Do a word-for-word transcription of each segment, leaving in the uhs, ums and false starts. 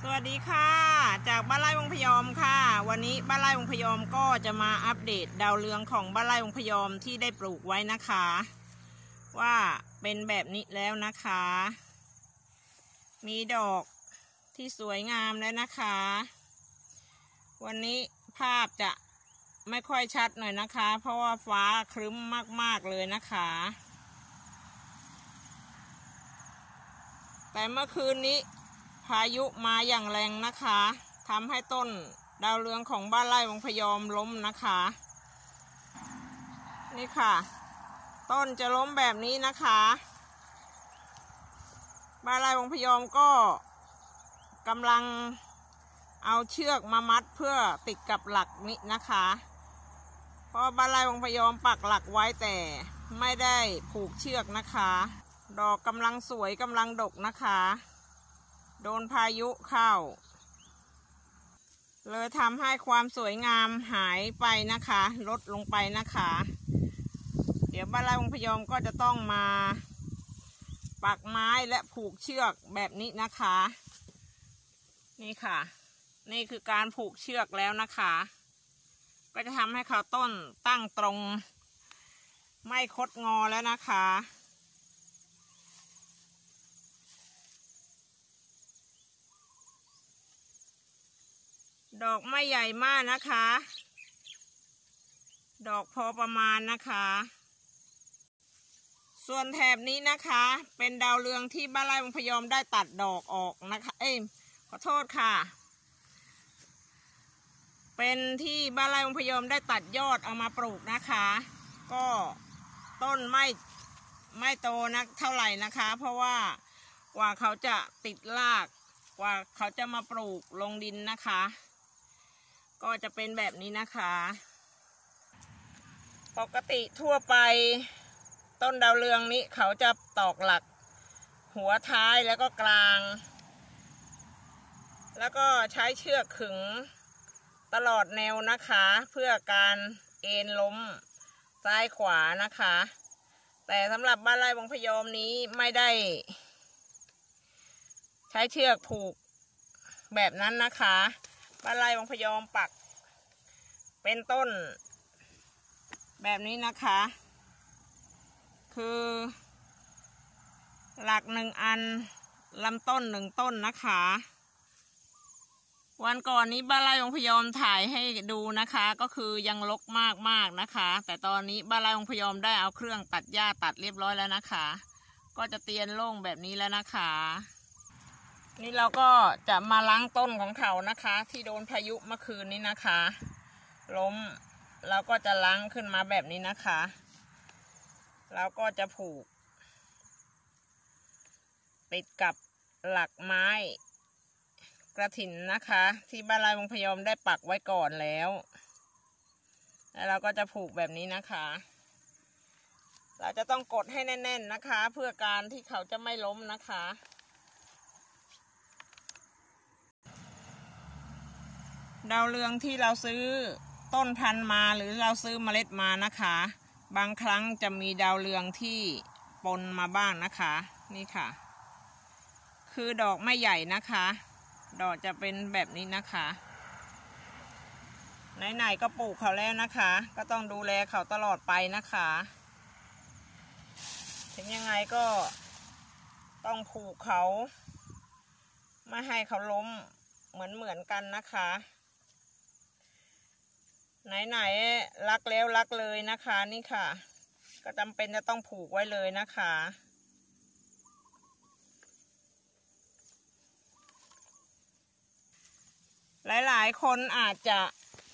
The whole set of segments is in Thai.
สวัสดีค่ะจากบ้านไร่วงพยอมค่ะวันนี้บ้านไร่วงพยอมก็จะมาอัปเดตดาวเรืองของบ้านไร่วงพยอมที่ได้ปลูกไว้นะคะว่าเป็นแบบนี้แล้วนะคะมีดอกที่สวยงามแล้วนะคะวันนี้ภาพจะไม่ค่อยชัดหน่อยนะคะเพราะว่าฟ้าครึ้มมากๆเลยนะคะแต่เมื่อคืนนี้พายุมาอย่างแรงนะคะทำให้ต้นดาวเรืองของบ้านไร่วงพยอมล้มนะคะนี่ค่ะต้นจะล้มแบบนี้นะคะบ้านไร่วงพยอมก็กำลังเอาเชือกมามัดเพื่อติดกับหลักนี้นะคะเพราะบ้านไร่วงพยอมปักหลักไว้แต่ไม่ได้ผูกเชือกนะคะดอกกำลังสวยกำลังดกนะคะโดนพายุเข้าเลยทำให้ความสวยงามหายไปนะคะลดลงไปนะคะเดี๋ยวบ้านไร่วงพยอมก็จะต้องมาปักไม้และผูกเชือกแบบนี้นะคะนี่ค่ะนี่คือการผูกเชือกแล้วนะคะก็จะทำให้เขาต้นตั้งตรงไม่คดงอแล้วนะคะดอกไม่ใหญ่มากนะคะดอกพอประมาณนะคะส่วนแถบนี้นะคะเป็นดาวเรืองที่บ้านไร่วงพยอมได้ตัดดอกออกนะคะเอ้ยขอโทษค่ะเป็นที่บ้านไร่วงพยอมได้ตัดยอดเอามาปลูกนะคะก็ต้นไม่ไม่โตนักเท่าไหร่นะคะเพราะว่ากว่าเขาจะติดรากกว่าเขาจะมาปลูกลงดินนะคะก็จะเป็นแบบนี้นะคะปกติทั่วไปต้นดาวเรืองนี้เขาจะตอกหลักหัวท้ายแล้วก็กลางแล้วก็ใช้เชือกขึงตลอดแนวนะคะเพื่อการเอ็นล้มซ้ายขวานะคะแต่สำหรับบ้านไร่วงพยอมนี้ไม่ได้ใช้เชือกผูกแบบนั้นนะคะบ้านไร่วงพยอมปักเป็นต้นแบบนี้นะคะคือหลักหนึ่งอันลำต้นหนึ่งต้นนะคะวันก่อนนี้บ้านไร่วงพยอมถ่ายให้ดูนะคะก็คือยังรกมากมากนะคะแต่ตอนนี้บ้านไร่วงพยอมได้เอาเครื่องตัดหญ้าตัดเรียบร้อยแล้วนะคะก็จะเตียนโล่งแบบนี้แล้วนะคะนี่เราก็จะมาล้างต้นของเขานะคะที่โดนพายุเมื่อคืนนี้นะคะล้มเราก็จะล้างขึ้นมาแบบนี้นะคะแล้วก็จะผูกติดกับหลักไม้กระถินนะคะที่บ้านไร่วงพยอมได้ปักไว้ก่อนแล้วแล้วเราก็จะผูกแบบนี้นะคะเราจะต้องกดให้แน่นๆนะคะเพื่อการที่เขาจะไม่ล้มนะคะดาวเรืองที่เราซื้อต้นพันธุ์มาหรือเราซื้อเมล็ดมานะคะบางครั้งจะมีดาวเรืองที่ปนมาบ้างนะคะนี่ค่ะคือดอกไม่ใหญ่นะคะดอกจะเป็นแบบนี้นะคะไหนๆก็ปลูกเขาแล้วนะคะก็ต้องดูแลเขาตลอดไปนะคะถึงยังไงก็ต้องผูกเขาไม่ให้เขาล้มเหมือนเหมือนกันนะคะไหนๆรักแล้วรักเลยนะคะนี่ค่ะก็จำเป็นจะต้องผูกไว้เลยนะคะหลายๆคนอาจจะ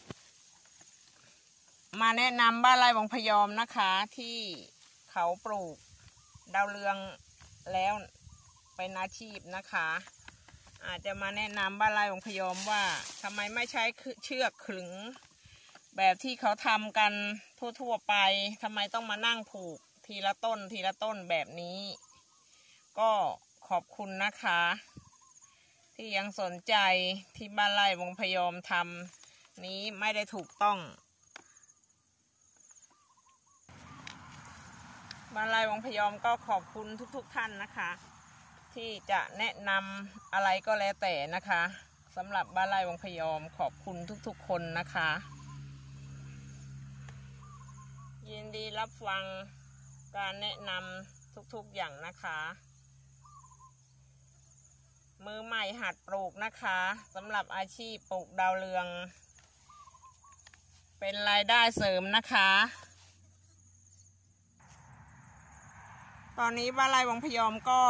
มาแนะนำบ้านไร่วงพยอมนะคะที่เขาปลูกดาวเรืองแล้วเป็นอาชีพนะคะอาจจะมาแนะนำบ้านไร่วงพยอมว่าทำไมไม่ใช้เชือกขึงแบบที่เขาทำกันทั่วๆไปทำไมต้องมานั่งผูกทีละต้นทีละต้นแบบนี้ก็ขอบคุณนะคะที่ยังสนใจที่บ้านไร่วงพยอมทำนี้ไม่ได้ถูกต้องบ้านไร่วงพยอมก็ขอบคุณทุกๆท่านนะคะที่จะแนะนำอะไรก็แล้วแต่นะคะสำหรับบ้านไร่วังพยอมขอบคุณทุกๆคนนะคะยินดีรับฟังการแนะนำทุกๆอย่างนะคะมือใหม่หัดปลูกนะคะสำหรับอาชีพปลูกดาวเรืองเป็นรายได้เสริมนะคะตอนนี้บ้านไร่วังพยอมก็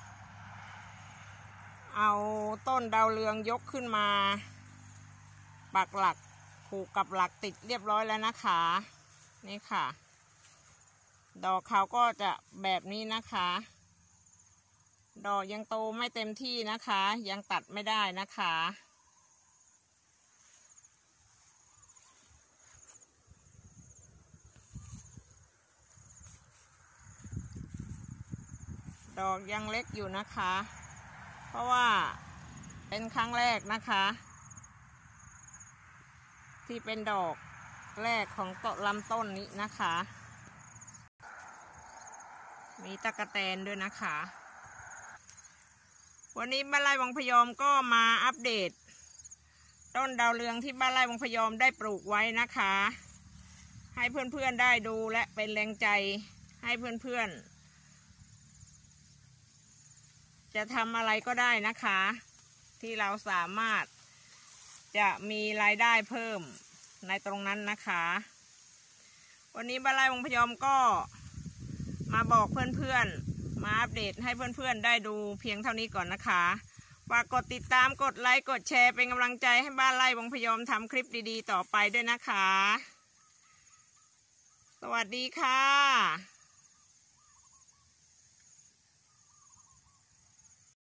เอาต้นดาวเรืองยกขึ้นมาปักหลักผูกกับหลักติดเรียบร้อยแล้วนะคะนี่ค่ะดอกเขาก็จะแบบนี้นะคะดอกยังโตไม่เต็มที่นะคะยังตัดไม่ได้นะคะดอกยังเล็กอยู่นะคะเพราะว่าเป็นครั้งแรกนะคะที่เป็นดอกแรกของต้นลำต้นนี้นะคะมีตะกะแตนด้วยนะคะวันนี้บ้านไร่วังพยอมก็มาอัปเดตต้นดาวเรืองที่บ้านไร่วังพยอมได้ปลูกไว้นะคะให้เพื่อนๆได้ดูและเป็นแรงใจให้เพื่อนๆจะทำอะไรก็ได้นะคะที่เราสามารถจะมีรายได้เพิ่มในตรงนั้นนะคะวันนี้บ้านไร่วังพยอมก็มาบอกเพื่อนๆมาอัปเดตให้เพื่อนๆได้ดูเพียงเท่านี้ก่อนนะคะฝากกดติดตามกดไลค์กดแชร์เป็นกำลังใจให้บ้านไร่วังพยอมทำคลิปดีๆต่อไปด้วยนะคะสวัสดีค่ะ